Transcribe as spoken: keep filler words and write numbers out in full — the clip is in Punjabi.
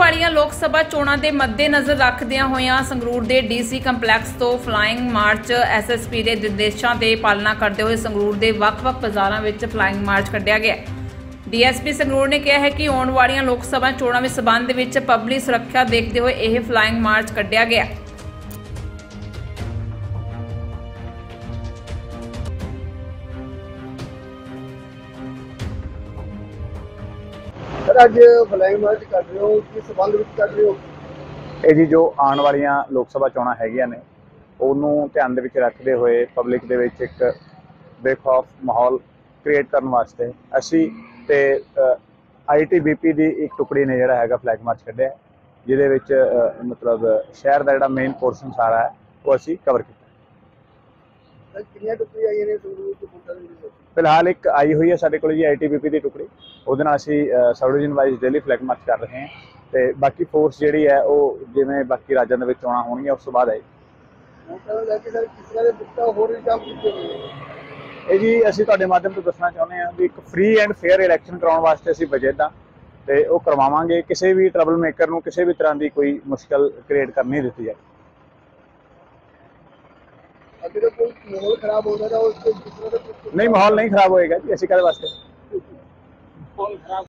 ਵਾਲੀਆਂ ਲੋਕ ਸਭਾ ਚੋਣਾਂ ਦੇ ਮੱਦੇਨਜ਼ਰ ਰੱਖਦਿਆਂ ਹੋਇਆਂ ਸੰਗਰੂਰ ਦੇ ਡੀਸੀ ਕੰਪਲੈਕਸ ਤੋਂ ਫਲਾਈਂਗ ਮਾਰਚ ਐਸਐਸਪੀ ਦੇ ਨਿਰਦੇਸ਼ਾਂ ਦੇ ਪਾਲਣਾ ਕਰਦੇ ਹੋਏ ਸੰਗਰੂਰ ਦੇ ਵੱਖ-ਵੱਖ ਬਾਜ਼ਾਰਾਂ ਵਿੱਚ ਫਲਾਈਂਗ ਮਾਰਚ ਕੱਢਿਆ ਗਿਆ। ਡੀਐਸਪੀ ਸੰਗਰੂਰ ਨੇ ਕਿਹਾ ਹੈ ਕਿ ਆਉਣ ਵਾਲੀਆਂ ਲੋਕ ਸਭਾ ਚੋਣਾਂ ਦੇ ਸਬੰਧ ਵਿੱਚ ਪਬਲਿਕ ਸੁਰੱਖਿਆ ਦੇਖਦੇ ਹੋਏ ਇਹ ਫਲਾਈਂਗ ਮਾਰਚ ਕੱਢਿਆ ਗਿਆ। ਅੱਜ ਫਲਾਈਂਗ ਮਾਰਚ ਕਰ ਰਹੇ ਹੋ, ਕਿਸ ਸੰਬੰਧ ਵਿੱਚ ਕਰ ਰਹੇ ਹੋ? ਇਹ ਜੀ ਜੋ ਆਉਣ ਵਾਲੀਆਂ ਲੋਕ ਸਭਾ ਚੋਣਾਂ ਹੈਗੀਆਂ ਨੇ ਉਹਨੂੰ ਧਿਆਨ ਦੇ ਵਿੱਚ ਰੱਖਦੇ ਹੋਏ ਪਬਲਿਕ ਦੇ ਵਿੱਚ ਇੱਕ ਬੇਖੌਫ ਮਾਹੌਲ ਕ੍ਰੀਏਟ ਕਰਨ ਵਾਸਤੇ ਅਸੀਂ ਤੇ ਆਈ ਟੀ ਬੀ ਪੀ ਦੀ ਇੱਕ ਟੁਕੜੀ ਨੇ ਜਿਹੜਾ ਹੈਗਾ ਫਲੈਗ ਮਾਰਚ ਕੱਢਿਆ, ਜਿਹਦੇ ਵਿੱਚ ਮਤਲਬ ਸ਼ਹਿਰ ਦਾ ਜਿਹੜਾ ਮੇਨ ਪੋਰਸ਼ਨ ਸਾਰਾ ਹੈ ਉਹ ਅਸੀਂ ਕਵਰ ਕੀਤਾ। ਕਿੰਨੀਆਂ ਟੁਕੜੀਆਂ ਆਈਆਂ ਨੇ ਸੰਗਰੂਰ ਤੋਂ ਵੋਟਾਂ ਦੇ ਵਿੱਚ? ਫਿਲਹਾਲ ਇੱਕ ਆਈ ਹੋਈ ਹੈ ਸਾਡੇ ਕੋਲ ਜੀ ਆਈ ਟੀ ਬੀ ਪੀ ਦੀ ਟੁਕੜੀ, ਉਹਦੇ ਨਾਲ ਅਸੀਂ sub division wise daily flag march ਕਰ ਰਹੇ ਹਾਂ ਤੇ ਬਾਕੀ ਫੋਰਸ ਜਿਹੜੀ ਹੈ ਉਹ ਜਿਵੇਂ ਬਾਕੀ ਰਾਜਾਂ ਦੇ ਵਿੱਚ ਚੋਣਾਂ ਹੋਣਗੀਆਂ ਉਸ ਤੋਂ ਬਾਅਦ ਆਏ। ਲੈ ਕੇ ਸਰ ਕਿਸ ਤਰ੍ਹਾਂ ਦੇ ਬੁੱਕਾ ਹੋਰ ਇੰਤਜ਼ਾਮ ਕੀਤੇ ਹੋਏ ਨੇ? ਇਹ ਜੀ ਅਸੀਂ ਤੁਹਾਡੇ ਮਾਧਿਅਮ ਤੋਂ ਦੱਸਣਾ ਚਾਹੁੰਦੇ ਹਾਂ ਵੀ ਇੱਕ ਫ੍ਰੀ ਐਂਡ ਫੇਅਰ ਇਲੈਕਸ਼ਨ ਕਰਾਉਣ ਵਾਸਤੇ ਅਸੀਂ ਬਜਟ ਦਾ ਤੇ ਉਹ ਕਰਵਾਵਾਂਗੇ। ਕਿਸੇ ਵੀ ਟਰਬਲ ਮੇਕਰ ਨੂੰ ਕਿਸੇ ਵੀ ਤਰ੍ਹਾਂ ਦੀ ਕੋਈ ਮੁਸ਼ਕਲ ਕ੍ਰੀਏਟ ਕਰਨ ਨਹੀਂ ਦਿੱਤੀ ਜਾਏ। ਅਗਰ ਕੋਈ ਮਾਹੌਲ ਖਰਾਬ ਹੋ ਜਾਏਗਾ ਉਸ ਤੋਂ ਕਿਸ ਤਰ੍ਹਾਂ ਦਾ? ਨਹੀਂ, ਮਾਹੌਲ ਨਹੀਂ ਖਰਾਬ ਹੋਏਗਾ ਜੀ, ਅਸੀਂ ਕਾਹਦੇ ਵਾਸਤੇ। ਮਾਹੌਲ ਖਰਾਬ